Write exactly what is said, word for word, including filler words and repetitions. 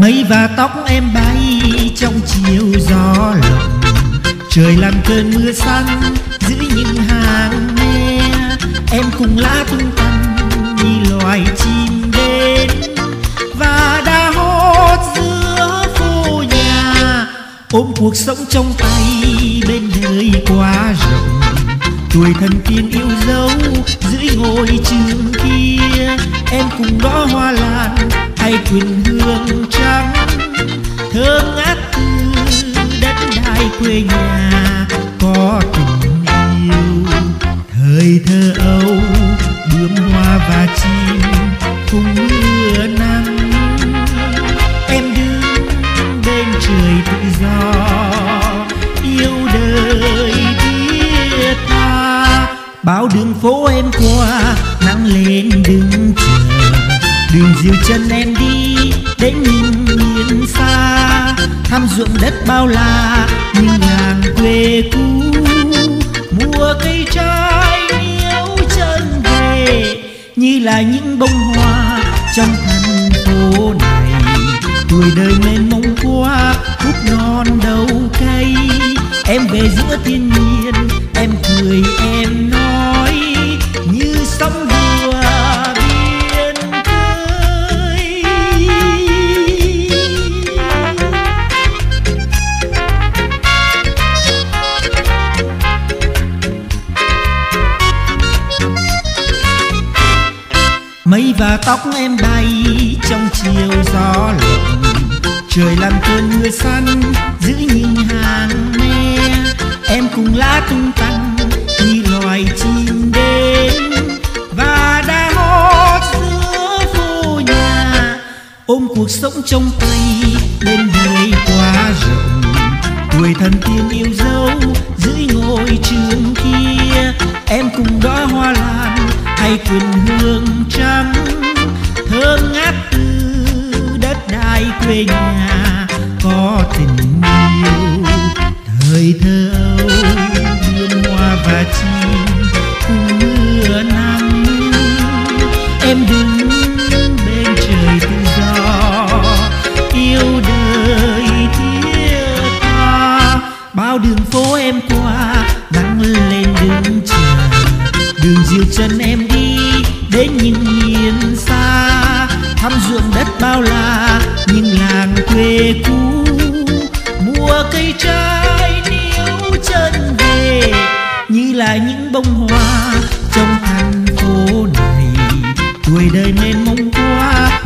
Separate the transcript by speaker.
Speaker 1: Mây và tóc em bay trong chiều gió lộng, trời làm cơn mưa xanh dưới những hàng me. Em cùng lá tung tăng như loài chim đến và đã hót giữa phố nhà, ôm cuộc sống trong tay bên đời quá rộng. Tuổi thần tiên yêu dấu dưới ngôi trường kia, em cùng đóa hoa lan hay quỳnh hương trắng, thơm ngát từ đất đai quê nhà có tình yêu. Thời thơ ấu bướm hoa và chim cùng mưa nắng, em đứng bên trời tự do yêu đời thiết tha. Bao đường phố em qua nắng lên đứng chờ, đường dìu chân em đi đến những miền xa, thăm ruộng đất bao la như làng quê cũ. Mùa cây trái níu chân về như là những bông hoa trong thành phố này. Tuổi đời mênh mông qua khúc non đầu cây, em về giữa thiên nhiên em cười em nói như sóng đùa biên khơi. Mây và tóc em bay trong chiều gió lộng, trời làm cơn mưa xanh giữa những hàng me. Em cùng lá tung tăng như loài chim đến và đã hót giữa phố nhà, ôm cuộc sống trong tay bên đời quá rộng. Tuổi thần tiên yêu dấu dưới ngôi trường kia, em cùng đóa hoa lan hay quỳnh hương trắng, thơm ngát từ đất đai quê nhà có tình yêu. Thời thơ ấu bướm hoa và chim cùng mưa nắng, em đứng bên trời tự do yêu đời thiết tha. Bao đường phố em qua nắng lên đứng chờ, đường dìu chân em đi đến những miền xa, thăm ruộng đất bao la những làng quê cũ. Mùa cây trái níu chân về như là những bông hoa trong thành phố này. Tuổi đời mênh mông qua